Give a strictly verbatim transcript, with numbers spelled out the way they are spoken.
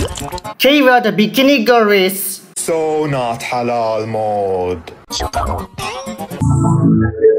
Keira the Bikini Girl is so not halal mode.